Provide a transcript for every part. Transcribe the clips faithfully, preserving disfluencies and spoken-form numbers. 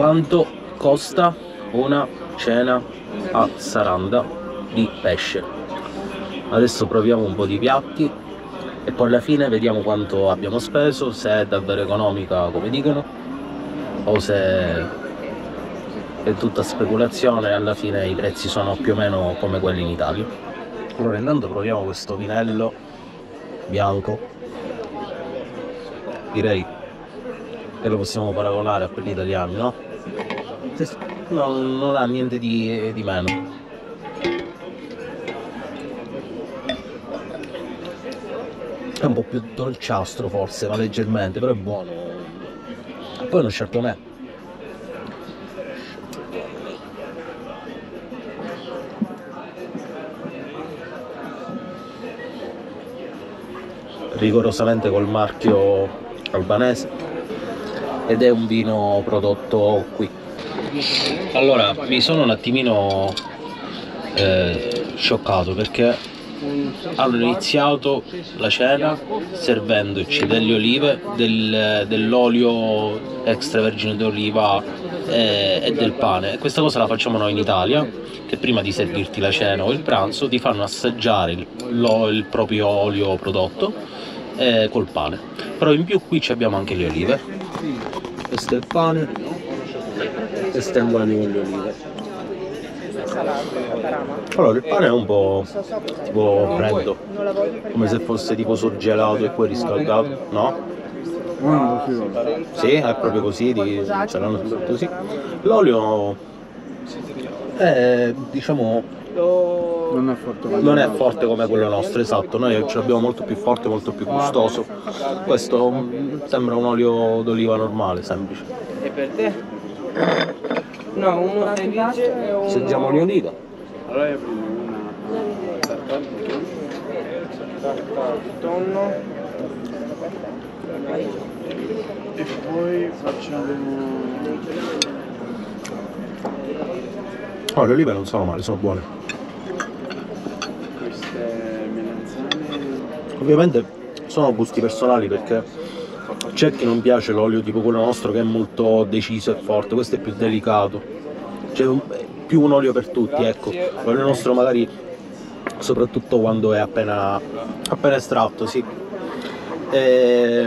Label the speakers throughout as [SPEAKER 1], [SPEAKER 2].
[SPEAKER 1] quanto costa una cena a Saranda di pesce. Adesso proviamo un po' di piatti e poi alla fine vediamo quanto abbiamo speso, se è davvero economica come dicono o se è tutta speculazione e alla fine i prezzi sono più o meno come quelli in Italia. Allora intanto proviamo questo vinello bianco, direi che lo possiamo paragonare a quelli italiani, no? Non, non ha niente di, di meno. È un po' più dolciastro forse, ma leggermente, però è buono. Poi uno chardonnay. Rigorosamente col marchio albanese ed è un vino prodotto qui. Allora mi sono un attimino eh, scioccato perché hanno iniziato la cena servendoci delle olive, del, dell'olio extravergine d'oliva e, e del pane. E questa cosa la facciamo noi in Italia, che prima di servirti la cena o il pranzo ti fanno assaggiare il, lo, il proprio olio prodotto eh, col pane. Però in più qui abbiamo anche le olive. Questo è il pane e stiamo con le olive. Allora il pane è un po' tipo freddo, come se fosse tipo surgelato e poi riscaldato, no? Sì, è proprio così, di, saranno così. L'olio è, diciamo,
[SPEAKER 2] non è forte come,
[SPEAKER 1] non è forte come quello nostro, esatto, noi ce l'abbiamo molto più forte, molto più gustoso. Questo sembra un olio d'oliva normale, semplice.
[SPEAKER 3] E per te? No, uno felice e uno...
[SPEAKER 1] Assaggiamo le olive.
[SPEAKER 2] allora io prendo una
[SPEAKER 3] Tartar tonno.
[SPEAKER 2] e poi facciamo
[SPEAKER 1] Oh, le olive non sono male, sono buone.
[SPEAKER 2] queste melanzane.
[SPEAKER 1] Ovviamente sono gusti personali perché c'è chi non piace l'olio tipo quello nostro che è molto deciso e forte, questo è più delicato, c'è un, più un olio per tutti, ecco. L'olio nostro magari, soprattutto quando è appena, appena estratto, sì. E,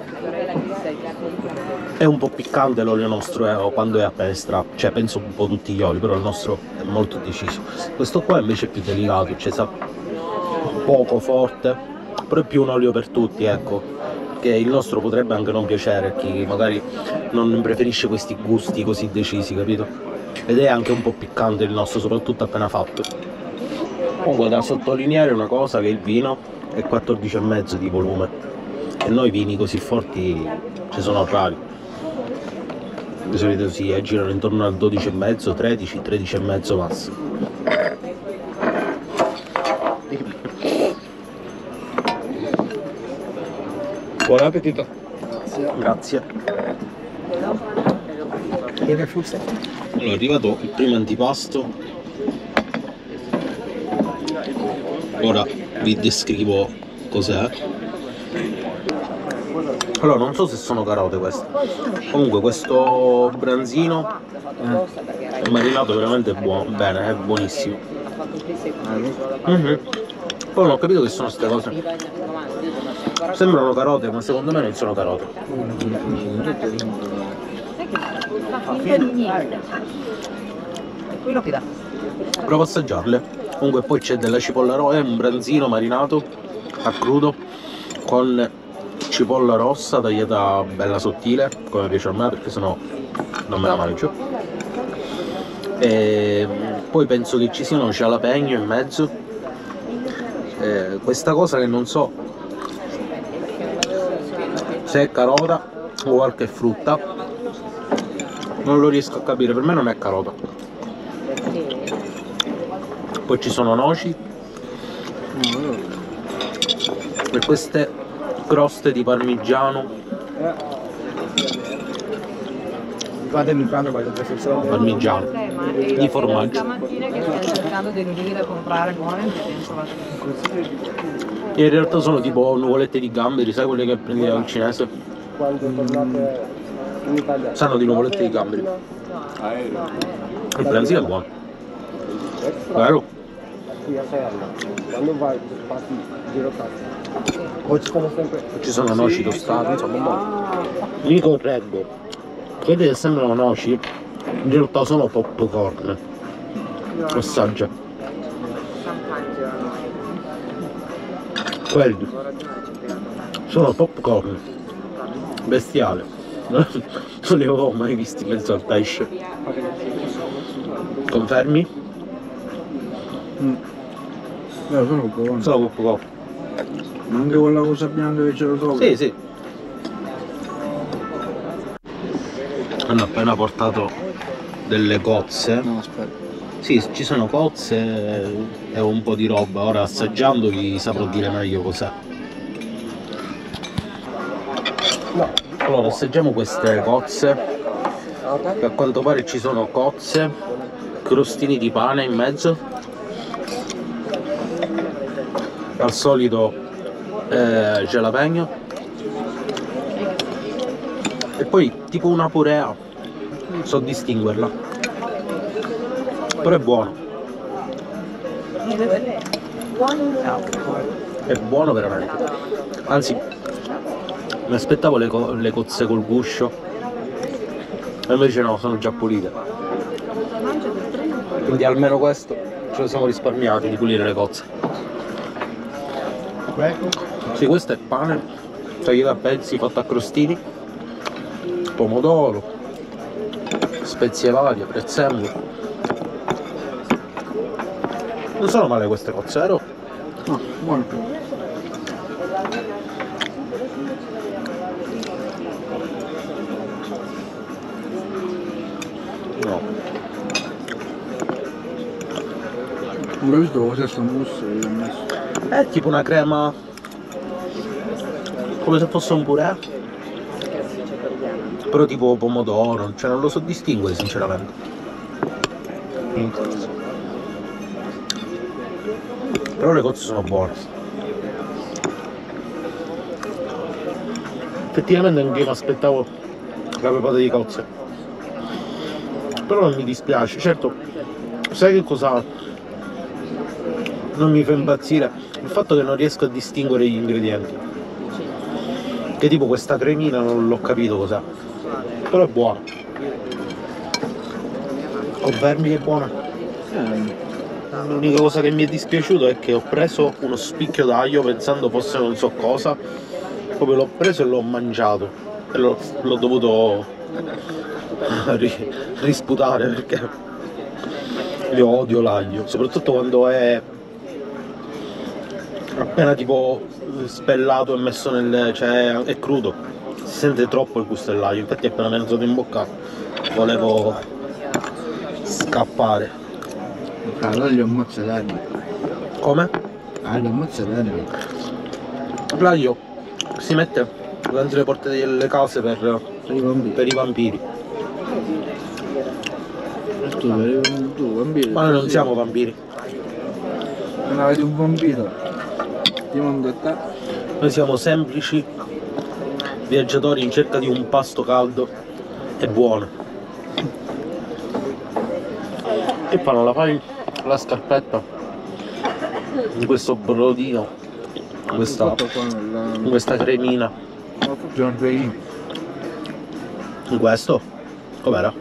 [SPEAKER 1] è un po' piccante l'olio nostro eh, quando è appena estratto, cioè penso un po' tutti gli oli, però il nostro è molto deciso. Questo qua invece è più delicato, cioè sa poco forte, però è più un olio per tutti, ecco. Che il nostro potrebbe anche non piacere a chi magari non preferisce questi gusti così decisi, capito? Ed è anche un po' piccante il nostro, soprattutto appena fatto. Comunque da sottolineare una cosa, che il vino è quattordici e mezzo di volume e noi vini così forti ci sono rari. Di solito si aggirano intorno al dodici e mezzo, tredici, tredici e mezzo massimo. Buon appetito! Grazie! Allora è arrivato il primo antipasto, ora vi descrivo cos'è. Allora non so se sono carote queste, comunque questo branzino è marinato veramente buono, bene, è buonissimo. Mm-hmm. Poi non ho capito che sono queste cose. Sembrano carote, ma secondo me non sono carote. Provo a assaggiarle. Comunque poi c'è della cipolla rossa, è un branzino marinato a crudo con cipolla rossa tagliata bella sottile, come piace a me, perché sennò non me la mangio. E poi penso che ci siano jalapeno in mezzo. E questa cosa che non so se è carota o qualche frutta, non lo riesco a capire, per me non è carota. Poi ci sono noci e queste croste di parmigiano, parmigiano di formaggio.
[SPEAKER 4] Stamattina che sto cercando delle olive da comprare buone,
[SPEAKER 1] E in realtà sono tipo nuvolette di gamberi, sai quelle che prendi al cinese?
[SPEAKER 3] Quando tornate in Italia?
[SPEAKER 1] Sanno di nuvolette di gamberi.
[SPEAKER 2] Aereo.
[SPEAKER 1] Il pranzo è buono. Vero?
[SPEAKER 3] Qui a Fermo, quando vai passi giro cazzo. Poi ci sono sempre.
[SPEAKER 1] Ci sono noci tostate, insomma, buono. Mi correggo. Quelli che sembrano noci, in realtà sono popcorn. Assaggia. Quelli sono popcorn. Bestiale. Non li avevo mai visti in mezzo al pesce. Confermi?
[SPEAKER 2] Mm. No, sono buono.
[SPEAKER 1] Sono popcorn.
[SPEAKER 2] Ma anche quella cosa bianca che c'era sopra?
[SPEAKER 1] Sì, sì. Hanno appena portato delle cozze.
[SPEAKER 2] No, aspetta.
[SPEAKER 1] Sì, ci sono cozze e un po' di roba. Ora assaggiando vi saprò dire meglio cos'è. Allora, assaggiamo queste cozze. Che a quanto pare ci sono cozze, crostini di pane in mezzo. Al solito eh, jalapeno. E poi tipo una purea. Non so distinguerla. Però è buono. È buono veramente. Anzi, mi aspettavo le, co le cozze col guscio. E invece no, sono già pulite. Quindi almeno questo ce lo siamo risparmiati di pulire le cozze. Sì, questo è pane tagliato a pezzi, fatto a crostini, pomodoro, spezie varie, prezzemolo. Non sono male queste cozze, vero?
[SPEAKER 2] No, buono.
[SPEAKER 1] No.
[SPEAKER 2] Non ho visto cosa sta mousse che ho messo.
[SPEAKER 1] È tipo una crema, come se fosse un purè, però tipo pomodoro, cioè non lo so distinguere sinceramente. Però le cozze sono buone. Effettivamente anche io mi aspettavo la pepata di cozze, però non mi dispiace. Certo, sai che cosa non mi fa impazzire? Il fatto che non riesco a distinguere gli ingredienti, che tipo questa cremina non l'ho capito cos'è, però è buona. Confermi che è buona?
[SPEAKER 2] Eh,
[SPEAKER 1] L'unica cosa che mi è dispiaciuto è che ho preso uno spicchio d'aglio pensando fosse non so cosa, proprio l'ho preso e l'ho mangiato e l'ho dovuto ri risputare perché io odio l'aglio, soprattutto quando è appena tipo spellato e messo nel... cioè è crudo, si sente troppo il gusto dell'aglio. Infatti appena mi è entrato in bocca volevo scappare.
[SPEAKER 2] ah, l'aglio è mozzarella.
[SPEAKER 1] Come?
[SPEAKER 2] L'aglio è mozzarella.
[SPEAKER 1] L'aglio si mette davanti le porte delle case per,
[SPEAKER 2] Per i bambini.
[SPEAKER 1] per i vampiri.
[SPEAKER 2] E tu, per i tu, bambini.
[SPEAKER 1] Ma noi non siamo vampiri,
[SPEAKER 2] Non avete un vampiro. Ti mando a te.
[SPEAKER 1] noi siamo semplici viaggiatori in cerca di un pasto caldo e buono. E fanno la fai la scarpetta in questo brodino, questa,
[SPEAKER 2] Fatto qua nella...
[SPEAKER 1] questa cremina.
[SPEAKER 2] John Ray.
[SPEAKER 1] In questo? Com'era?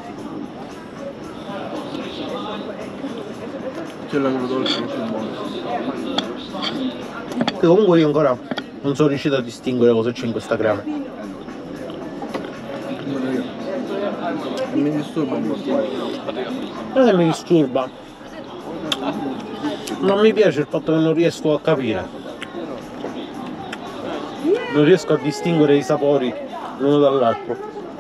[SPEAKER 2] C'è l'agrodolce che è buono.
[SPEAKER 1] Che comunque io ancora non sono riuscito a distinguere cosa c'è in questa crema.
[SPEAKER 2] Mi disturba un po'.
[SPEAKER 1] Non è che mi disturba, non mi piace il fatto che non riesco a capire, non riesco a distinguere i sapori l'uno dall'altro.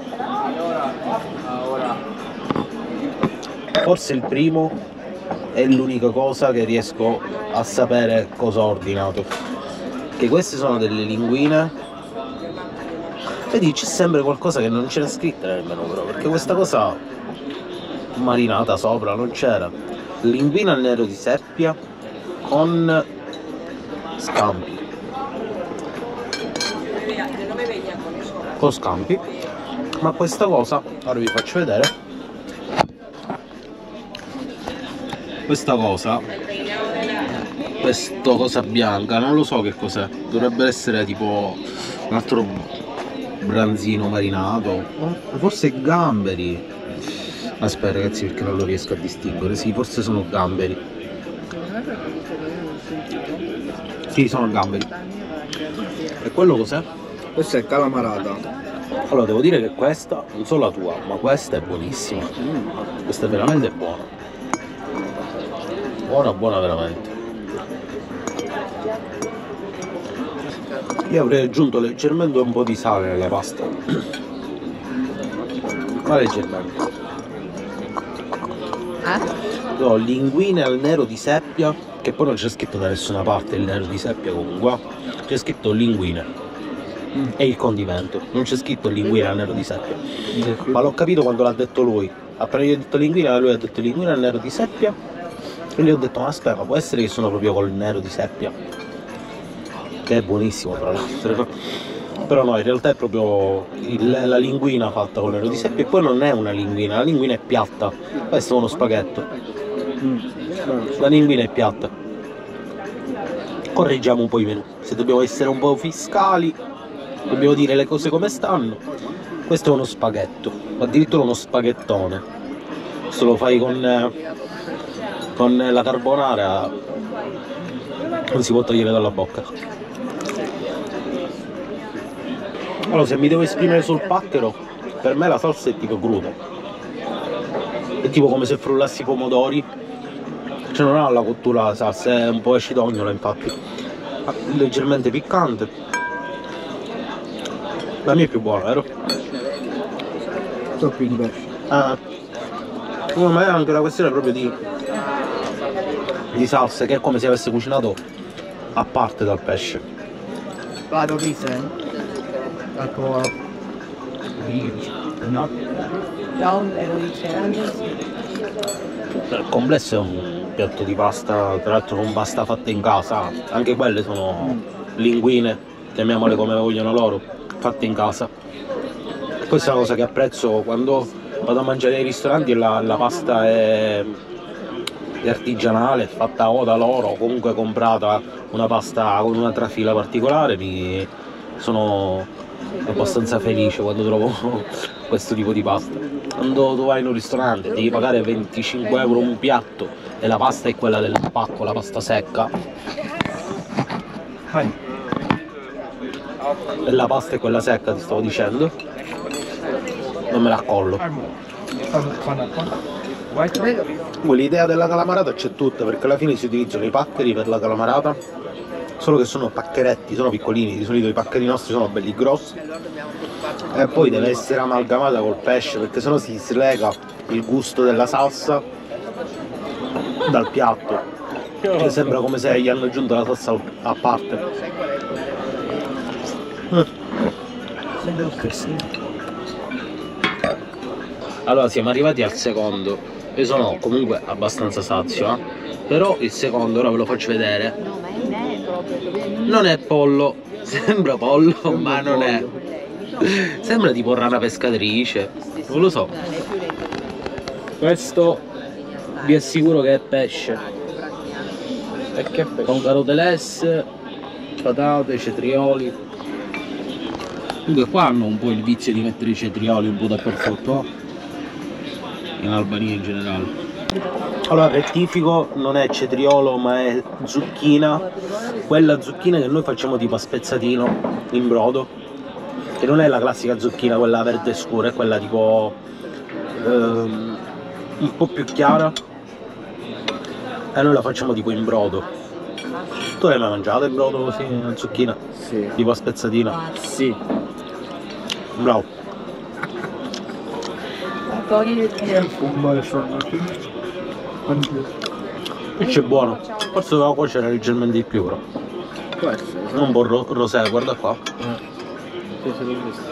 [SPEAKER 1] Forse il primo è l'unica cosa che riesco a sapere cosa ho ordinato, che queste sono delle linguine. Vedi, c'è sempre qualcosa che non c'era scritto nel menù, però, perché questa cosa marinata sopra non c'era. Linguine al nero di seppia con scampi, con scampi, ma questa cosa ora vi faccio vedere. questa cosa, questo cosa bianca, non lo so che cos'è, dovrebbe essere tipo un altro branzino marinato, forse gamberi. Aspetta ragazzi, perché non lo riesco a distinguere. Sì, forse sono gamberi. Sì, sono gamberi. E quello cos'è?
[SPEAKER 2] Questa è calamarata.
[SPEAKER 1] Allora, devo dire che questa, non solo la tua, ma questa è buonissima. Questa è veramente buona. Buona, buona veramente. Io avrei aggiunto leggermente un po' di sale nella pasta. Ma leggermente.
[SPEAKER 4] Eh?
[SPEAKER 1] No, linguine al nero di seppia, che poi non c'è scritto da nessuna parte il nero di seppia comunque. C'è scritto linguine. Mm. E il condimento. Non c'è scritto linguine al nero di seppia. Mm. Ma l'ho capito quando l'ha detto lui. Appena io ho detto linguine, lui ha detto linguine al nero di seppia. E gli ho detto, ma aspetta, ma può essere che sono proprio col nero di seppia? Che è buonissimo tra l'altro. Però no, in realtà è proprio il, la linguina fatta con nero di seppia. E poi non è una linguina, la linguina è piatta. Questo è uno spaghetto. Mm. La linguina è piatta. Correggiamo un po' i menù. Se dobbiamo essere un po' fiscali, dobbiamo dire le cose come stanno. Questo è uno spaghetto, addirittura uno spaghettone. Se lo fai con, eh, con la carbonara non si può togliere dalla bocca. Allora, se mi devo esprimere sul pacchero, per me la salsa è tipo cruda. È tipo come se frullassi i pomodori. Cioè non ha la cottura la salsa, è un po' acidognola infatti. Leggermente piccante. La mia è più buona, vero?
[SPEAKER 2] Troppi di pesce.
[SPEAKER 1] Ah. Ma è anche una questione proprio di, di salsa, che è come se avesse cucinato a parte dal pesce.
[SPEAKER 2] Vado qui se. Ecco. No.
[SPEAKER 4] Down e lo dice
[SPEAKER 1] Il complesso è un piatto di pasta, tra l'altro con pasta fatta in casa. Anche quelle sono linguine, chiamiamole come vogliono loro, fatte in casa. Questa è una cosa che apprezzo quando vado a mangiare nei ristoranti, la, la pasta è, è artigianale, è fatta o da loro, o comunque comprata una pasta con una trafila particolare. Mi sono abbastanza felice quando trovo questo tipo di pasta. Quando tu vai in un ristorante devi pagare venticinque euro un piatto e la pasta è quella del pacco, la pasta secca. E la pasta è quella secca, ti stavo dicendo. Non me la accollo. L'idea della calamarata c'è tutta, perché alla fine si utilizzano i paccheri per la calamarata, solo che sono paccheretti, sono piccolini, di solito i paccheri nostri sono belli grossi. E poi deve essere amalgamata col pesce, perché sennò si slega il gusto della salsa dal piatto, che sembra come se gli hanno aggiunto la salsa a parte. Allora siamo arrivati al secondo. Io sono comunque abbastanza sazio, eh? Però il secondo, ora ve lo faccio vedere. Non è pollo, sembra pollo, ma non è. Sembra tipo rana pescatrice, non lo so. Questo vi assicuro che è pesce.
[SPEAKER 2] E che pesce?
[SPEAKER 1] Con carote lesse, patate, cetrioli. Comunque qua hanno un po' il vizio di mettere i cetrioli un po' dappertutto, in Albania in generale. Allora, rettifico, non è cetriolo ma è zucchina, quella zucchina che noi facciamo tipo a spezzatino in brodo, che non è la classica zucchina quella verde scura, è quella tipo ehm, un po' più chiara, e noi la facciamo tipo in brodo. Tu l'hai mai mangiato in brodo così, una zucchina?
[SPEAKER 2] Sì.
[SPEAKER 1] Tipo a spezzatina?
[SPEAKER 2] Sì.
[SPEAKER 1] Bravo. C'è buono. Forse doveva cuocere leggermente di più però.
[SPEAKER 2] Può essere.
[SPEAKER 1] Un po' ro rosé, guarda qua.
[SPEAKER 2] Sì, se l'ho visto.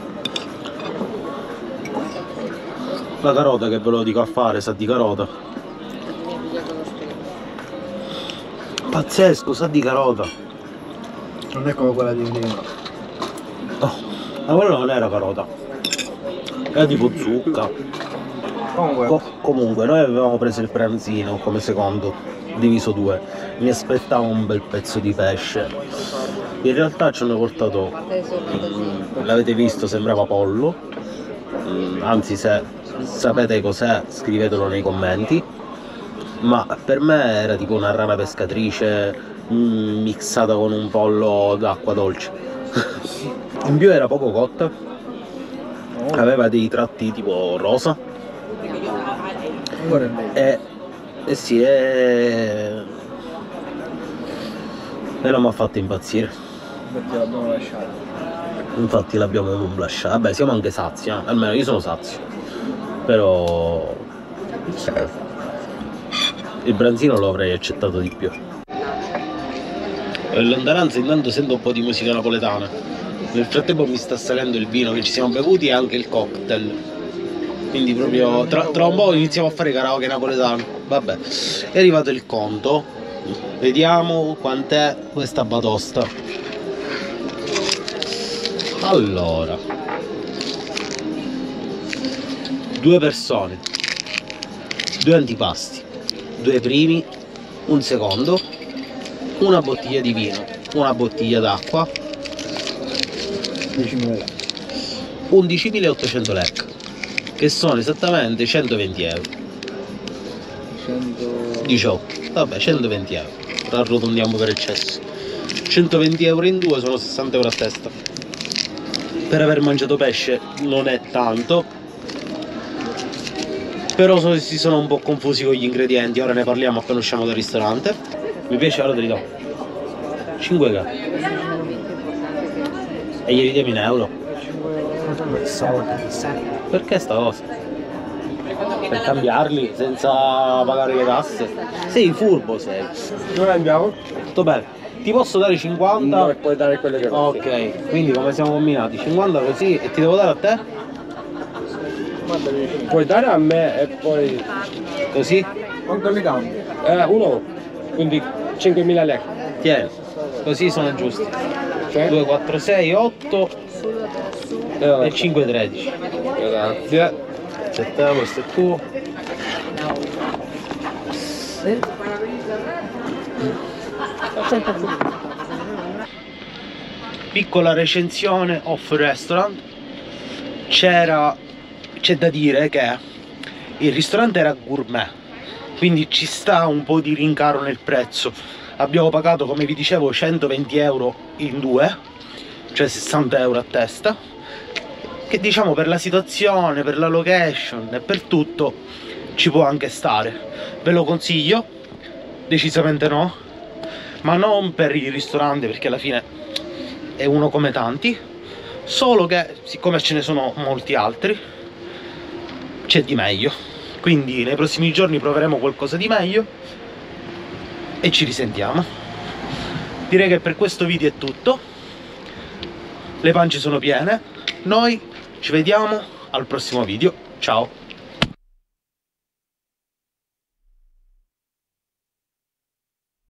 [SPEAKER 1] La carota che ve lo dico a fare, sa di carota. Pazzesco, sa di carota.
[SPEAKER 2] Non è come quella di prima.
[SPEAKER 1] Oh, ma quella non era carota. Era tipo zucca.
[SPEAKER 2] Comunque,
[SPEAKER 1] Co- comunque, noi avevamo preso il pranzino come secondo, diviso due. Mi aspettavo un bel pezzo di pesce. In realtà ci hanno portato, mm, l'avete visto, sembrava pollo. Mm, anzi, se sapete cos'è, scrivetelo nei commenti. Ma per me era tipo una rana pescatrice mm, mixata con un pollo d'acqua dolce. In più era poco cotta, aveva dei tratti tipo rosa.
[SPEAKER 2] ancora meglio.
[SPEAKER 1] E, e sì, e... e non mi ha fatto impazzire.
[SPEAKER 2] Perché l'abbiamo lasciato.
[SPEAKER 1] Infatti l'abbiamo lasciato. Vabbè, siamo anche sazi, eh? Almeno io sono sazio. Però il branzino lo avrei accettato di più. In lontananza intanto sento un po' di musica napoletana. Nel frattempo mi sta salendo il vino che ci siamo bevuti e anche il cocktail. Quindi proprio tra, tra un po' iniziamo a fare karaoke napoletano. Vabbè, è arrivato il conto. Vediamo quant'è questa batosta. Allora, due persone, due antipasti, due primi, un secondo, una bottiglia di vino, una bottiglia d'acqua,
[SPEAKER 2] diecimila.
[SPEAKER 1] undicimilaottocento lek, che sono esattamente centoventi euro. diciotto, vabbè, centoventi euro, arrotondiamo per eccesso. centoventi euro in due sono sessanta euro a testa. Per aver mangiato pesce non è tanto, però so, si sono un po' confusi con gli ingredienti. Ora ne parliamo appena usciamo dal ristorante. Mi piace, ora te li do cinque euro e glieli diamo in euro. Perché sta cosa? Per cambiarli senza pagare le tasse? Sei furbo, sei.
[SPEAKER 3] Noi andiamo?
[SPEAKER 1] Tutto bene. Ti posso dare cinquanta?
[SPEAKER 3] No, e puoi dare quelle che vuoi.
[SPEAKER 1] Ok, quindi come siamo combinati? cinquanta così e ti devo dare a te?
[SPEAKER 3] Puoi dare a me e poi...
[SPEAKER 1] Così?
[SPEAKER 2] Quanto li cambi?
[SPEAKER 3] Eh, uno, quindi cinquemila lek.
[SPEAKER 1] Tieni, così sono giusti.
[SPEAKER 3] Cioè?
[SPEAKER 1] due, quattro, sei, otto e cinque, tredici.
[SPEAKER 3] Grazie.
[SPEAKER 1] Aspetta, questo è tuo. Piccola recensione off restaurant. C'era, c'è da dire che il ristorante era gourmet, quindi ci sta un po' di rincaro nel prezzo. Abbiamo pagato, come vi dicevo, centoventi euro in due, cioè sessanta euro a testa, che diciamo per la situazione, per la location e per tutto ci può anche stare. Ve lo consiglio? Decisamente no, ma non per il ristorante, perché alla fine è uno come tanti, solo che siccome ce ne sono molti altri c'è di meglio, quindi nei prossimi giorni proveremo qualcosa di meglio e ci risentiamo. Direi che per questo video è tutto, le pance sono piene, noi ci vediamo al prossimo video, ciao!